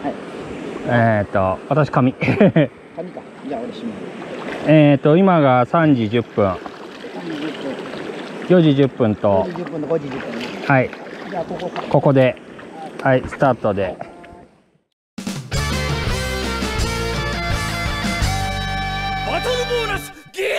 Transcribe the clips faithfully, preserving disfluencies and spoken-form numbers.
えっと私紙紙か。じゃあ俺閉める。 えっと今がさんじじゅっぷん、よじじゅっぷんと、 よじじゅっぷんとごじじゅっぷんね。 はい、 じゃあここか。 ここではいスタートで。 バトルボーナスゲッ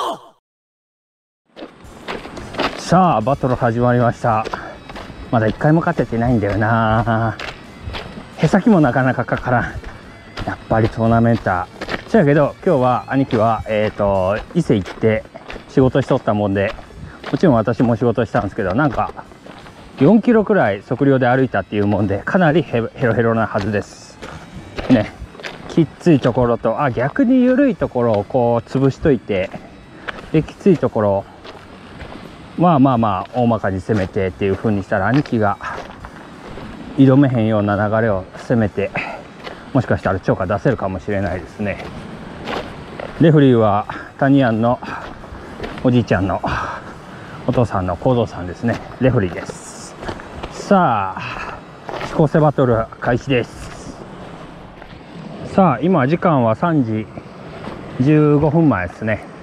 ト。 さあバトル始まりました。まだいっかいも勝ててないんだよな。へさきもなかなかかからん。やっぱりトーナメンターそやけど、今日は兄貴はえっと伊勢行って仕事しとったもんで、もちろん私も仕事したんですけど、なんかよんキロくらい測量で歩いたっていうもんで、かなりヘロヘロなはずですね。きっついところと、あ逆に緩いところをこう潰しといて、できついところまあまあまあ大まかに攻めてっていう風にしたら、兄貴が挑めへんような流れを攻めて、もしかしたら超過出せるかもしれないですね。レフリーは谷庵のおじいちゃんのお父さんの幸三さんですね。レフリーです。さあ指向性バトル開始です。さあ今時間はさんじじゅうごふんまえですね。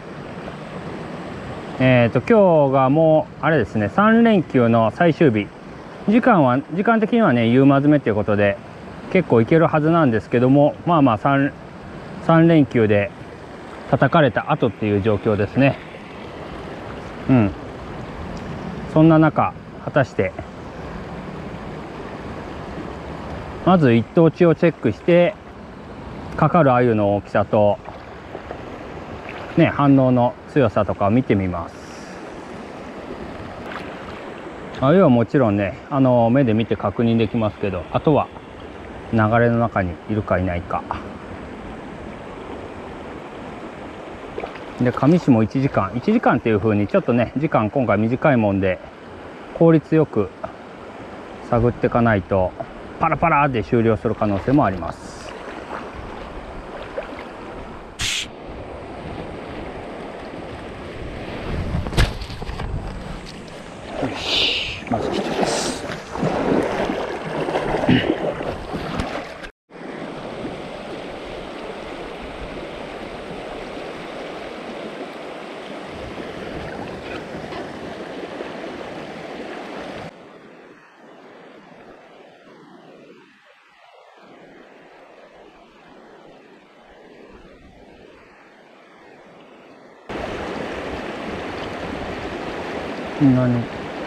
えーと今日がもうあれですね、さん連休の最終日。時間は時間的にはね夕間詰めということで結構いけるはずなんですけども、まあまあ 3, 3連休で叩かれた後っていう状況ですね。うん、そんな中果たしてまず一等地をチェックして、かかる鮎の大きさとね反応の強さとかを見てみます。鮎はもちろんねあの目で見て確認できますけど、あとは流れの中にいるかいないかで、上市もいちじかんいちじかんっていう風にちょっとね時間今回短いもんで効率よく探っていかないとパラパラで終了する可能性もあります。よし、まず一つです。何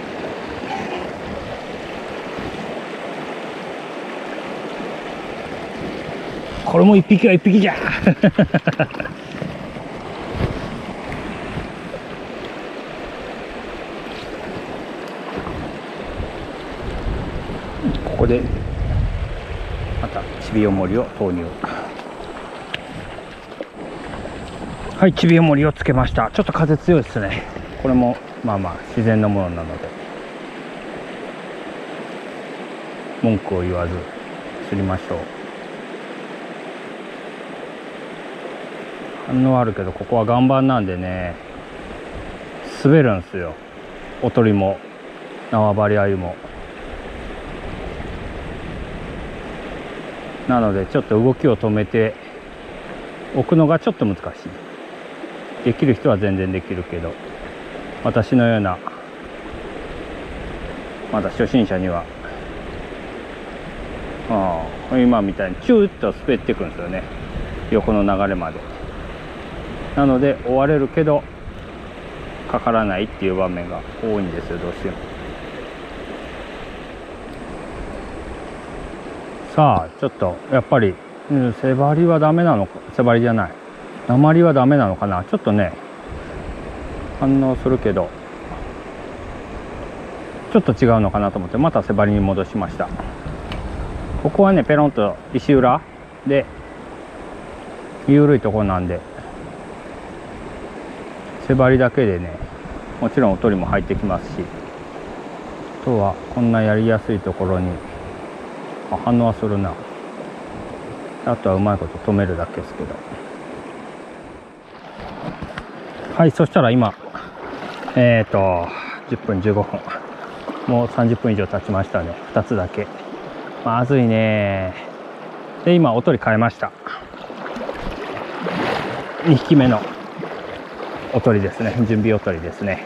これも一匹は一匹じゃここでまたちびおもりを投入。はい、ちびおもりをつけました。ちょっと風強いですね。これもまあまあ自然のものなので文句を言わず釣りましょう。反応あるけど、ここは岩盤なんでね滑るんですよ。おとりも縄張り鮎も。なのでちょっと動きを止めて置くのがちょっと難しい。できる人は全然できるけど、私のようなまだ初心者にはああ今みたいにチューッと滑っていくんですよね、横の流れまで。なので追われるけどかからないっていう場面が多いんですよ、どうしても。さあちょっとやっぱり、うん、背張りはダメなのか、背張りじゃない鉛はダメなのかな。ちょっとね反応するけどちょっと違うのかなと思って、また背張りに戻しました。ここはねペロンと石裏で緩いところなんで、背張りだけでねもちろんおとりも入ってきますし、あとはこんなやりやすいところにあ反応はするな。あとはうまいこと止めるだけですけど。はい、そしたら今えっとじゅっぷんじゅうごふん、もうさんじゅっぷん以上経ちましたね。ふたつだけ。まずいね。 で今おとり変えました。にひきめのおとりですね。準備おとりですね。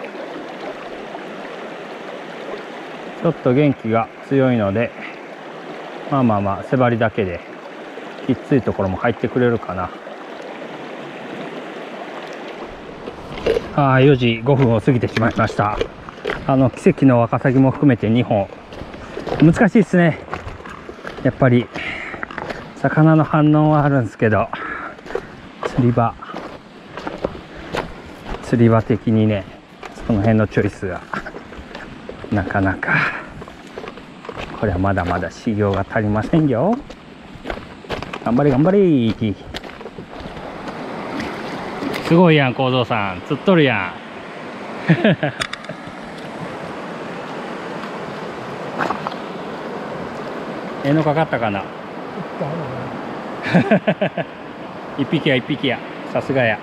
ちょっと元気が強いので、まあまあまあ背張りだけできっついところも入ってくれるかな。ああ、よじごふんを過ぎてしまいました。あの奇跡のワカサギも含めてにほん。難しいですね。やっぱり魚の反応はあるんですけど、釣り場釣り場的にね、その辺のチョイスがなかなか、これはまだまだ修行が足りませんよ。頑張れ頑張れ。すごいやん、幸三さん釣っとるやん。えのかかったかな。一匹や一匹や、さすがや。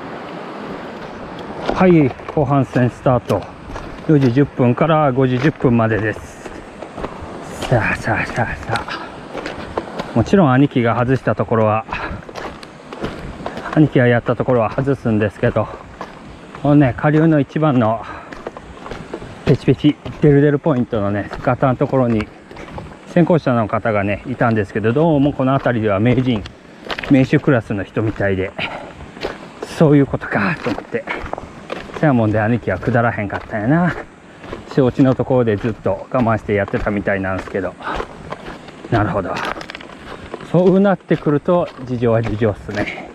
はい、後半戦スタート。よじじゅっぷんからごじじゅっぷんまでです。さあさあさあさあ、もちろん兄貴が外したところは兄貴がやったところは外すんですけど、このね、下流の一番のペチペチデルデルポイントのね、ガタのところに先行者の方がねいたんですけど、どうもこの辺りでは名人名手クラスの人みたいで、そういうことかと思って、せやもんで兄貴は下らへんかったんやな。承知のところでずっと我慢してやってたみたいなんですけど、なるほど、そうなってくると事情は事情っすね。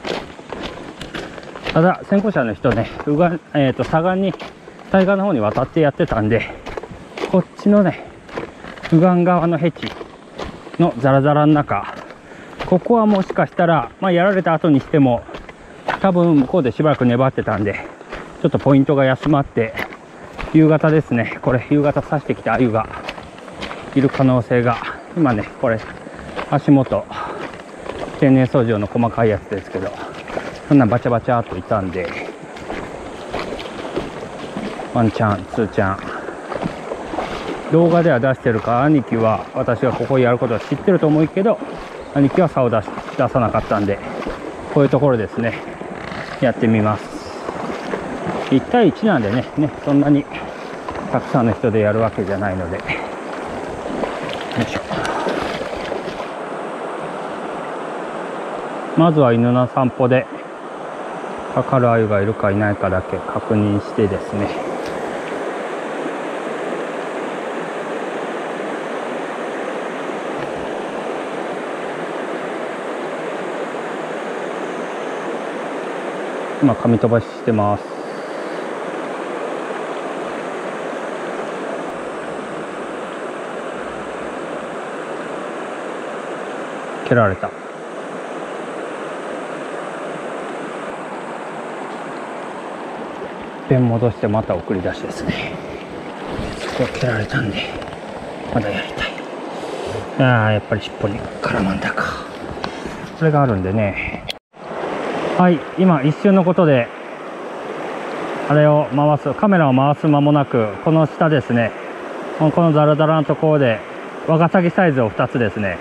ただ先行者の人ね、右岸、えーと左岸に対岸の方に渡ってやってたんで、こっちのね右岸側のヘチのザラザラの中、ここはもしかしたら、まあ、やられた後にしても多分向こうでしばらく粘ってたんで、ちょっとポイントが休まって、夕方ですね、これ夕方刺してきた鮎がいる可能性が、今ねこれ足元天然操業の細かいやつですけど、そんなバチャバチャっといたんで、ワンチャンツーチャン動画では出してるから、兄貴は私がここやることは知ってると思うけど、兄貴は竿を出し出さなかったんで、こういうところですねやってみます。いち対いちなんでね、ねそんなにたくさんの人でやるわけじゃないので、よいしょ。まずは犬の散歩でかかる鮎がいるかいないかだけ確認してですね、今紙飛ばししてます。蹴られた。ペン戻してまた送り出しですね。そこ蹴られたんでまだやりたい。ああ、やっぱり尻尾に絡まんだか。それがあるんでね。はい、今一瞬のことであれを回す、カメラを回す間もなく、この下ですね、このザラザラのところでワカサギサイズをふたつですね、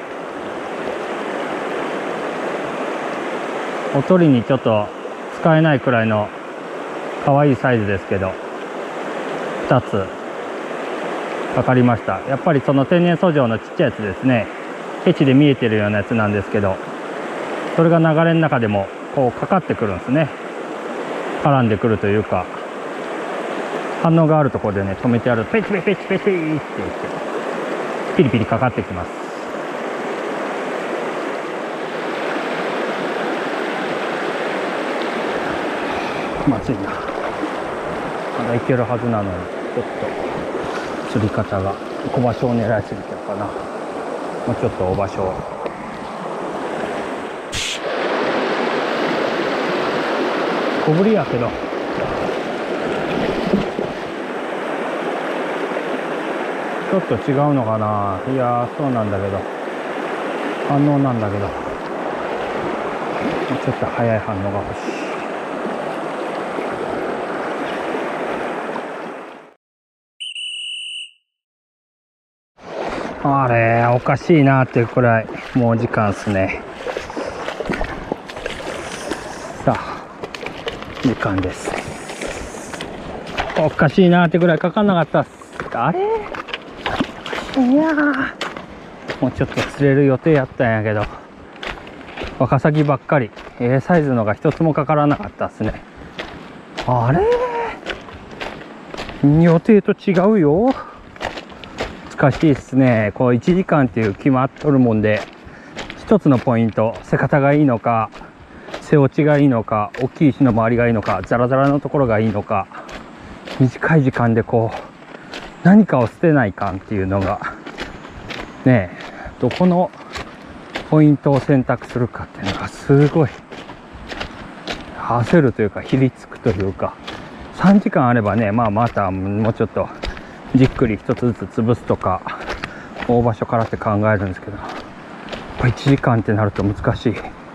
おとりにちょっと使えないくらいの可愛いサイズですけどふたつかかりました。やっぱりその天然遡上のちっちゃいやつですね、ケチで見えてるようなやつなんですけど、それが流れの中でもこうかかってくるんですね。絡んでくるというか、反応があるところでね止めてあるとペチペチペチペチって言ってピリピリかかってきます。まずいな、まだいけるはずなのに、ちょっと釣り方が小場所を狙いすぎたかな。もうちょっと大場所を。小ぶりやけどちょっと違うのかな。いやーそうなんだけど、反応なんだけど、もうちょっと早い反応が欲しい。ああれおかしいなっていうくらいもう時間っすね。さあ時間です。おかしいなってくらいかかんなかったっす。あれいやーもうちょっと釣れる予定やったんやけど、ワカサギばっかり A サイズのが一つもかからなかったっすね。あれ予定と違うよ。難しいっすね。こういちじかんっていう決まっとるもんで、一つのポイント、背方がいいのか背落ちがいいのか大きい石の周りがいいのかザラザラのところがいいのか、短い時間でこう何かを捨てないかんっていうのがねえ、どこのポイントを選択するかっていうのがすごい焦るというか、ひりつくというか、さんじかんあればね、まあまたもうちょっとじっくり一つずつ潰すとか大場所からって考えるんですけど、やっぱいちじかんってなると難しい。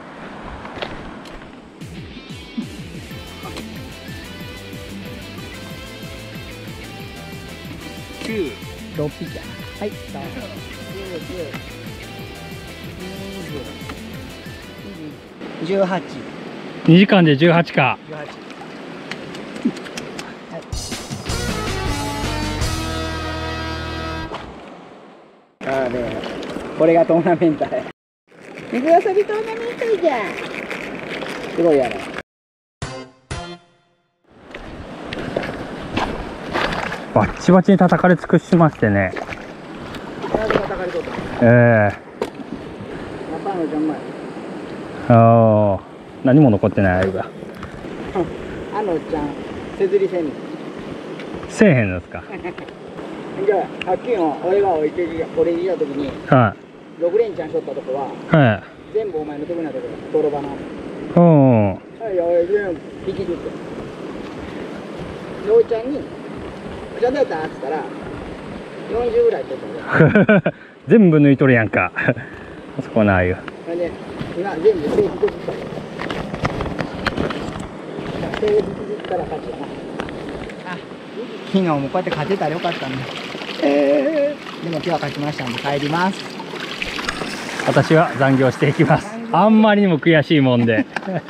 きゅう、ろっぴきやな。はい、さん、じゅう、じゅう、じゅうはち。 にじかんでじゅうはちか。 じゅうはち。はい。ああね、これがトーナメントや。水遊びトーナメントじゃん。すごいやろ。 バッチバチに叩かれ尽くしましてね。ええー。ああ、何も残ってないあれが。 あのちゃん、せずりせんねん。 せえへんのですか。 じゃあ、はっきりの俺が置いて俺にいたときに、 はろく連チャンしとったとこは、 い。はい。 全部お前の得意なところ、泥場の。 うん。 はい、俺全部引きずって。で、おいちゃんに、おちゃんどうやったって言ったら、よんじゅうぐらい取った俺。 全部抜いとるやんか。あそこなあいう。 それで、今全部制服ずった。制服ずったら勝ちやな。あ、昨日もこうやって勝てたらよかったんだ。えー、でも今日は勝ちましたんで帰ります。 私は残業していきます。あんまりにも悔しいもんで。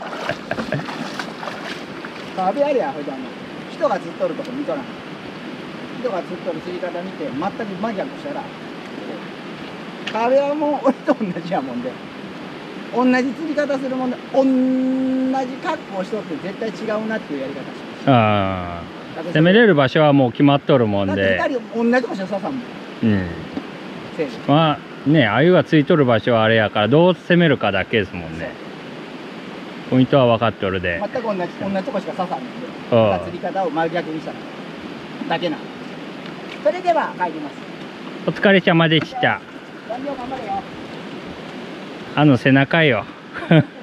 壁あるやん、ほいであの人が釣っとるとこ見とらん。人が釣っとる釣り方見て全く真逆したら、壁はもう俺と同じやもんで、同じ釣り方するもんで、同じ格好しとって絶対違うなっていうやり方しました。 ああ、攻めれる場所はもう決まっとるもんだってで。 ふたり同じ場所刺さんもん。 うん。 せいまあね、鮎がついとる場所はあれやから、どう攻めるかだけですもんね。ポイントは分かっとるで。 全く同じ同じとこしか刺さんので、 ああ釣り方を真逆にしただけなんで。それでは帰ります。 お疲れ様でした。 残業頑張れよ。 あの背中よ。